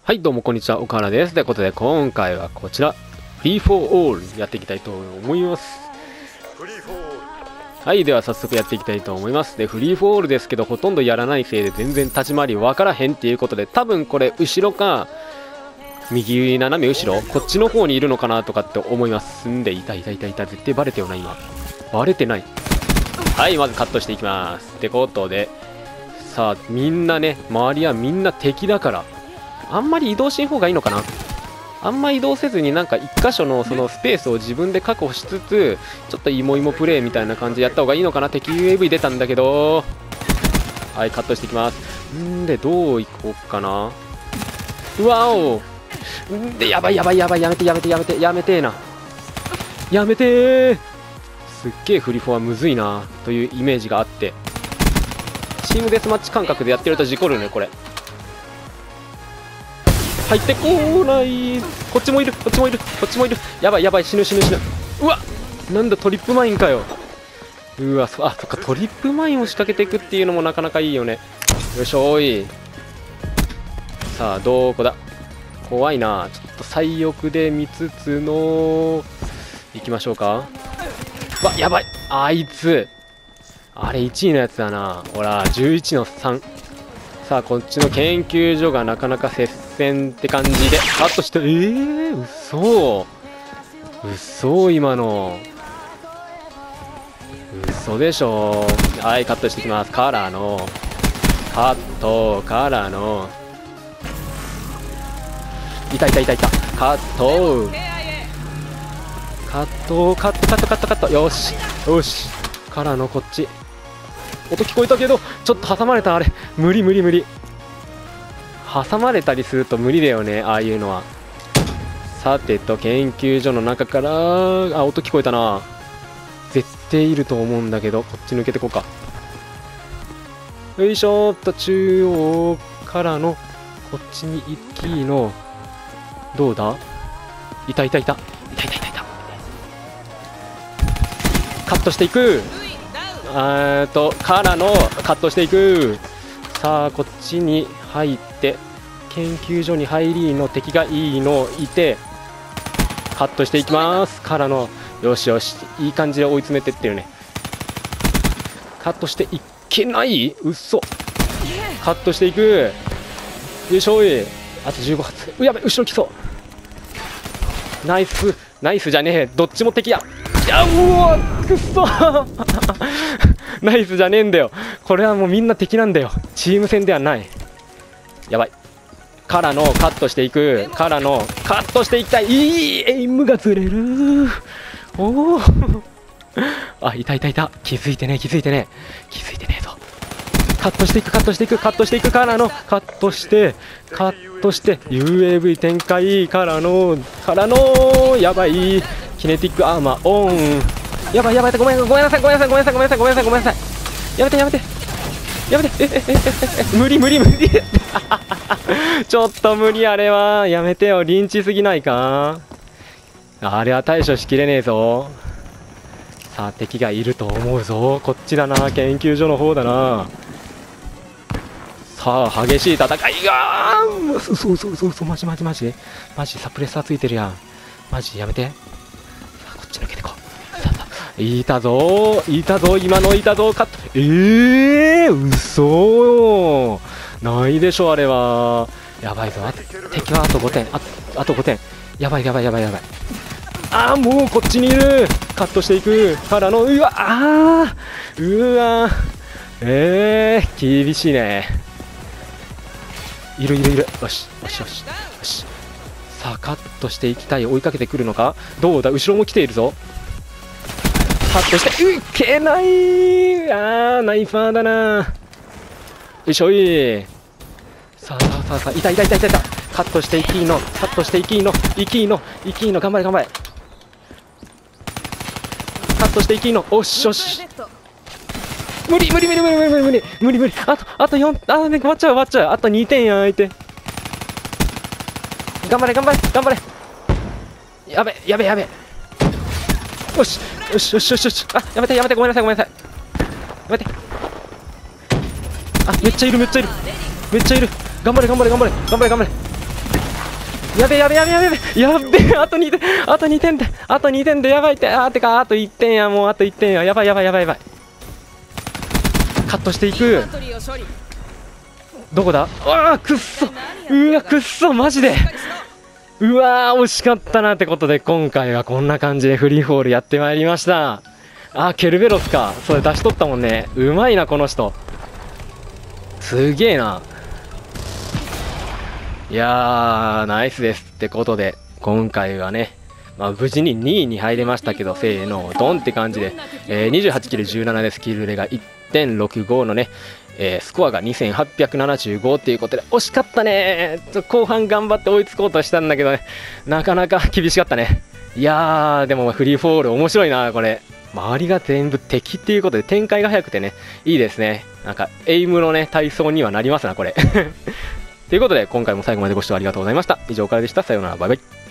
はい、どうもこんにちは、岡原です。ということで、今回はこちら、フリーフォーオールやっていきたいと思います。はい、では早速やっていきたいと思います。で、フリーフォーオールですけど、ほとんどやらないせいで全然立ち回りわからへんっていうことで、多分これ、後ろか、右斜め後ろ、こっちの方にいるのかなとかって思います。んで、いた、絶対バレてよな、今。バレてない。はい、まずカットしていきます。ってことで、さあ、みんなね、周りはみんな敵だから、あんまり移動しん方がいいのかな。あんま移動せずになんか1箇所のそのスペースを自分で確保しつつ、ちょっとイモイモプレイみたいな感じでやった方がいいのかな。敵 UAV 出たんだけど、はい、カットしていきます。んで、どういこうかな。うわおんで、やばい、やめてーな。やめてー。すっげえフリフォはむずいなというイメージがあって、チームデスマッチ感覚でやってると事故るね、これ。入ってこない。こっちもいる。やばい、死ぬ。うわ、なんだトリップマインかよ。うわ、そっか、トリップマインを仕掛けていくっていうのもなかなかいいよね。よいしょい。さあ、どこだ。怖いな。ちょっと最奥で見つつの行きましょうか。わ、やばい、あいつあれ1位のやつだな。ほら、11の3。さあ、こっちの研究所がなかなか接戦って感じでカットして、嘘、今の嘘でしょ。はい、カットしていきます。からのカットからのいたカットよしからのこっち音聞こえたけど、ちょっと挟まれた。あれ無理。挟まれたりすると無理だよね、ああいうのは。さてと、研究所の中から音聞こえたな。絶対いると思うんだけど、こっち抜けてこうか。よいしょっと、中央からのこっちに行きの、どうだ。いたカットしていく。からのカットしていく。さあ、こっちに入って研究所に入りの敵がいいのいて、カットしていきます。からのよし、いい感じで追い詰めてってるね。カットしていけない。嘘。カットしていく。よいしょい。あと15発。やべ、後ろ来そう。ナイスじゃねえ、どっちも敵や。うわくっそナイスじゃねえんだよ。これはもうみんな敵なんだよ。チーム戦ではない。やばい。からのカットしていく。からのカットしていきたい。エイムがずれる。おおあ、いた。気づいてねえぞ。カットしていく。からのカットしてUAV 展開。からのやばい。キネティックアーマーオン。やばい、ごめんなさい。やめて無理ちょっと無理、あれはやめてよ。リンチすぎないか。あれは対処しきれねえぞ。さあ、敵がいると思うぞ。こっちだな、研究所の方だな。さあ、激しい戦いがそうマジサプレッサーついてるやん。マジやめて。こっち抜けてこう。いたぞ今のいたぞ。カット。嘘ないでしょ、あれは。やばいぞ。敵はあと5点。あと5点。やばい。もうこっちにいる。カットしていく。からの厳しいね。いる。よし。さあ、カットしていきたい。追いかけてくるのか。どうだ、後ろも来ているぞ。カットしていけない。ナイファーだな。よいしょい。さあ、いた。カットしていきの。頑張れ。カットしていきの。おし。無理。あと4。終わっちゃう。あと2点や、相手。頑張れ。やべ。よし。やめて。ごめんなさい。やめて。めっちゃいる。頑張れ。 やべやべやべやべやべやべ、あと2点、あと2点で、あと2点でやばいって、てか、あと1点や、もうあと1点や、やばいやばいやばいやばい。カットしていく。どこだ。くっそ、うわ、くっそ、マジで。うわー、惜しかったなってことで、今回はこんな感じでフリーフォールやってまいりました。ケルベロスか。それ出し取ったもんね。うまいな、この人。すげえな。いやー、ナイスですってことで、今回はね、無事に2位に入れましたけど、せーの、ドンって感じで、28キル17でスキルレが 1.65 のね、スコアが2875っていうことで、惜しかったね。後半頑張って追いつこうとしたんだけどね、なかなか厳しかったね。いやー、でもフリーフォール面白いな、これ。周りが全部敵っていうことで展開が早くてね、いいですね。なんか、エイムのね、体操にはなりますな、これ。ということで、今回も最後までご視聴ありがとうございました。以上からでした。さようなら、バイバイ。